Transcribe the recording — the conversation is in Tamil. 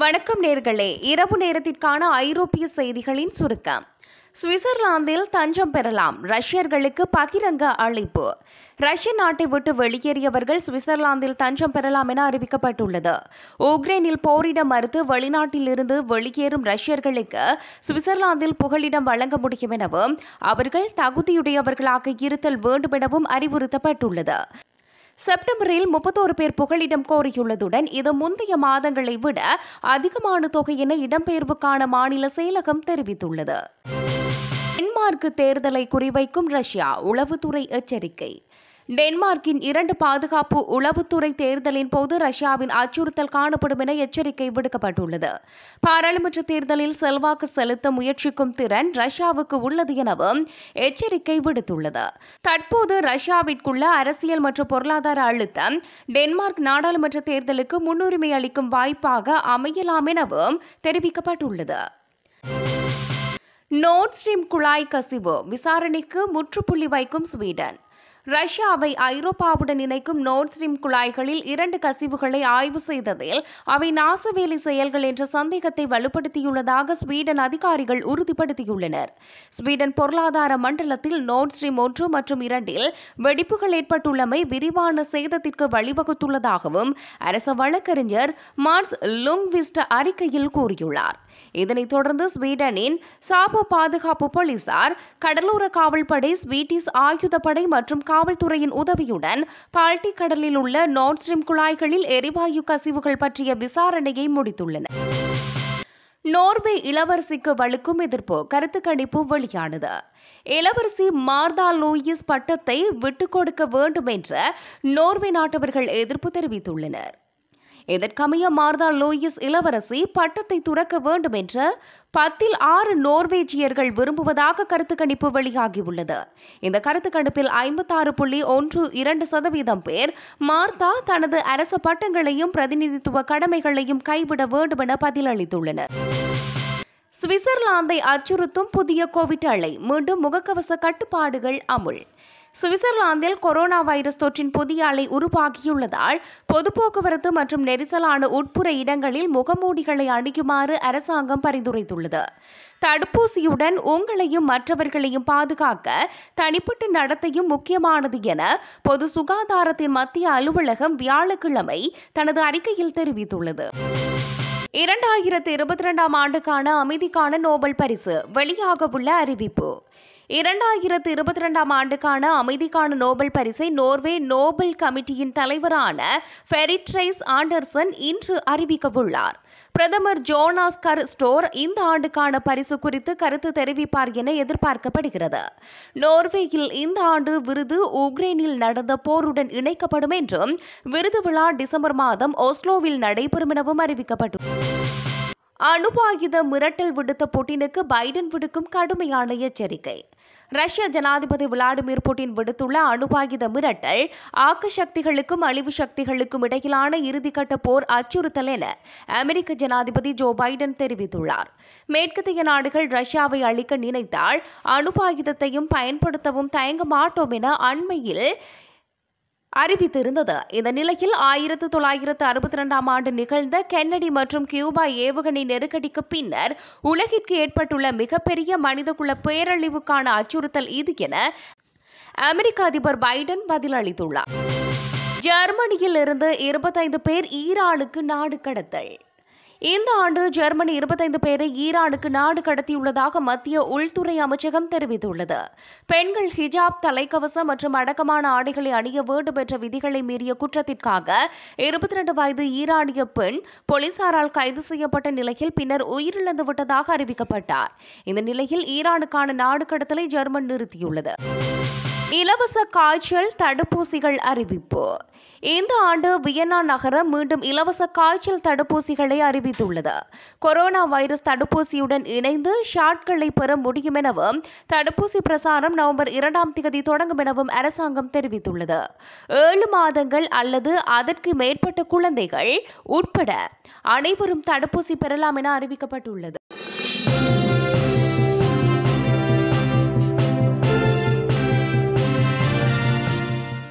வணக்கம் நேர்களே, இரவு நேரத்திற்கான ஐரோப்பிய செய்திகளின் சுருக்கம். சுவிட்சர்லாந்தில் தஞ்சம் பெறலாம், ரஷ்யர்களுக்கு பகிரங்க அழைப்பு. ரஷ்ய நாட்டை விட்டு வெளியேறியவர்கள் சுவிட்சர்லாந்தில் தஞ்சம் பெறலாம் என அறிவிக்கப்பட்டுள்ளது. உக்ரைனில் போரிட மறுத்து வெளிநாட்டில் இருந்து வெளியேறும் ரஷ்யர்களுக்கு சுவிட்சர்லாந்தில் புகலிடம் வழங்க முடியும் எனவும் அவர்கள் தகுதியுடையவர்களாக இருத்தல் வேண்டும் எனவும் அறிவுறுத்தப்பட்டுள்ளது. செப்டம்பரில் 31 பேர் புகலிடம் கோரியுள்ளதுடன் இது முந்தைய மாதங்களை விட அதிகமான தொகை என இடம்பெயர்வுக்கான மாநில செயலகம் தெரிவித்துள்ளது. டென்மார்க் தேர்தலை குறிவைக்கும் ரஷ்யா, உளவுத்துறை எச்சரிக்கை. டென்மார்க்கின் 2 பாதுகாப்பு உளவுத்துறை தேர்தலின் போது ரஷ்யாவின் அச்சுறுத்தல் காணப்படும் என எச்சரிக்கை விடுக்கப்பட்டுள்ளது. பாராளுமன்ற தேர்தலில் செல்வாக்கு செலுத்த முயற்சிக்கும் திறன் ரஷ்யாவுக்கு உள்ளது எனவும் எச்சரிக்கை விடுத்துள்ளது. தற்போது ரஷ்யாவிற்குள்ள அரசியல் மற்றும் பொருளாதார அழுத்தம் டென்மார்க் நாடாளுமன்ற தேர்தலுக்கு முன்னுரிமை அளிக்கும் வாய்ப்பாக அமையலாம் எனவும் தெரிவிக்கப்பட்டுள்ளது. நோர்ட் ஸ்ட்ரீம் குழாய் கசிவு விசாரணைக்கு முற்றுப்புள்ளி வைக்கும் ஸ்வீடன். ரஷ்யாவை ஐரோப்பாவுடன் இணைக்கும் நோர்ட் ஸ்ட்ரீம் குழாய்களில் 2 கசிவுகளை ஆய்வு செய்ததில் அவை நாசவேலை செயல்கள் என்ற சந்தேகத்தை வலுப்படுத்தியுள்ளதாக ஸ்வீடன் அதிகாரிகள் உறுதிப்படுத்தியுள்ளனர். ஸ்வீடன் பொருளாதார மண்டலத்தில் நோர்ட் ஸ்ட்ரீம் 1 மற்றும் 2 வெடிப்புகள் ஏற்பட்டுள்ளமை விரிவான சேதத்திற்கு வழிவகுத்துள்ளதாகவும் அரச வழக்கறிஞர் மார்ஸ் லுங்விஸ்ட் அறிக்கையில் கூறியுள்ளார். இதனைத் தொடர்ந்து ஸ்வீடனின் சாபோ பாதுகாப்பு போலீசார், கடலோர காவல்படை, ஸ்வீடிஷ் ஆயுதப்படை மற்றும் காவல்துறையின் உதவியுடன் பால்டிக் கடலில் உள்ள நோர்ட் ஸ்ட்ரீம் குழாய்களில் எரிவாயு கசிவுகள் பற்றிய விசாரணையை முடித்துள்ளனர். நோர்வே இளவரசிக்கு வலுக்கும் எதிர்ப்பு, கருத்து கணிப்பு வெளியானது. இளவரசி மார்தா லூயிஸ் பட்டத்தை விட்டுக் கொடுக்க வேண்டும் என்ற நோர்வே நாட்டவர்கள் எதிர்ப்பு தெரிவித்துள்ளனர். இதற்கமைய மார்தா லூயிஸ் இளவரசி பட்டத்தை துறக்க வேண்டும் என்ற 10 இல் 6 நோர்வேஜியர்கள் விரும்புவதாக கருத்து கணிப்பு வெளியாகியுள்ளது. இந்த கருத்து கணிப்பில் 56.12% பேர் மார்தா தனது அரச பட்டங்களையும் பிரதிநிதித்துவ கடமைகளையும் கைவிட வேண்டும் என பதிலளித்துள்ளனர். சுவிட்சர்லாந்தை அச்சுறுத்தும் புதிய கோவிட் அலை, மீண்டும் முகக்கவச கட்டுப்பாடுகள் அமுல். சுவிட்சர்லாந்தில் கொரோனா வைரஸ் தொற்றின் புதிய அலை உருவாகியுள்ளதால் பொது போக்குவரத்து மற்றும் நெரிசலான உட்புற இடங்களில் முகமூடிகளை அணியுமாறு அரசாங்கம் பரிந்துரைத்துள்ளது. தடுப்பூசியுடன் உங்களையும் மற்றவர்களையும் பாதுகாக்க தனிப்பட்ட நடத்தையும் முக்கியமானது என பொது சுகாதாரத்தின் மத்திய அலுவலகம் வியாழக்கிழமை தனது அறிக்கையில் தெரிவித்துள்ளது. 2022 ஆண்டுக்கான அமைதிக்கான நோபல் பரிசு வெளியாகவுள்ள அறிவிப்பு. 2022 ஆண்டுக்கான அமைதிக்கான நோபல் பரிசை நோர்வே நோபல் கமிட்டியின் தலைவரான ஃபெரிட்ரைஸ் ஆண்டர்சன் இன்று அறிவிக்கவுள்ளார். பிரதமர் ஜோனாஸ் கர் ஸ்டோர் இந்த ஆண்டுக்கான பரிசு குறித்து கருத்து தெரிவிப்பார் என எதிர்பார்க்கப்படுகிறது. நோர்வேயில் இந்த ஆண்டு விருது உக்ரைனில் நடந்த போருடன் இணைக்கப்படும் என்றும் விருது விழா டிசம்பர் மாதம் ஓஸ்லோவில் நடைபெறும் எனவும் அறிவிக்கப்பட்டுள்ளது. அணுவாயுத மிரட்டல் விடுத்த புட்டினுக்கு பைடன் விடுக்கும் கடுமையான எச்சரிக்கை. ரஷ்ய ஜனாதிபதி விளாடிமிர் புட்டின் விடுத்துள்ள அணுவாயுத மிரட்டல் ஆக்க சக்திகளுக்கும் அழிவு சக்திகளுக்கும் இடையிலான இறுதிக்கட்ட போர் அச்சுறுத்தல் என அமெரிக்க ஜனாதிபதி ஜோ பைடன் தெரிவித்துள்ளார். மேற்கத்திய நாடுகள் ரஷ்யாவை அழிக்க நினைத்தால் அணுவாயுதத்தையும் பயன்படுத்தவும் தயங்க மாட்டோம் என அண்மையில் அறிவித்திருந்தது. இந்த நிலையில் 1962 ஆண்டு நிகழ்ந்த கென்னடி மற்றும் கியூபா ஏவுகணை நெருக்கடிக்கு பின்னர் உலகிற்கு ஏற்பட்டுள்ள மிகப்பெரிய மனிதகுல பேரழிவுக்கான அச்சுறுத்தல் இது என அமெரிக்க அதிபர் பைடன் பதிலளித்துள்ளார். ஜெர்மனியில் இருந்து 25 பேர் ஈரானுக்கு நாடு கடத்தல். இந்த ஆண்டு ஜெர்மனி 25 பேரை ஈரானுக்கு நாடு கடத்தியுள்ளதாக மத்திய உள்துறை அமைச்சகம் தெரிவித்துள்ளது. பெண்கள் ஹிஜாப், தலைக்கவசம் மற்றும் அடக்கமான ஆடைகளை அணிய வேண்டும் என்ற விதிகளை மீறிய குற்றத்திற்காக 22 வயது ஈரானிய பெண் போலீசாரால் கைது செய்யப்பட்ட நிலையில் பின்னர் உயிரிழந்து விட்டதாக அறிவிக்கப்பட்டார். இந்த நிலையில் ஈரானுக்கான நாடு கடத்தலை ஜெர்மன் நிறுத்தியுள்ளது. இலவச காய்ச்சல் தடுப்பூசிகள் அறிவிப்பு. இந்த ஆண்டு வியன்னா நகரம் மீண்டும் இலவச காய்ச்சல் தடுப்பூசிகளை அறிவித்துள்ளது. கொரோனா வைரஸ் தடுப்பூசியுடன் இணைந்து ஷாட்களை பெற முடியும் எனவும் தடுப்பூசி பிரசாரம் நவம்பர் 2 தொடங்கும் எனவும் அரசாங்கம் தெரிவித்துள்ளது. 7 மாதங்கள் அல்லது அதற்கு மேற்பட்ட குழந்தைகள் உட்பட அனைவரும் தடுப்பூசி பெறலாம் என அறிவிக்கப்பட்டுள்ளது.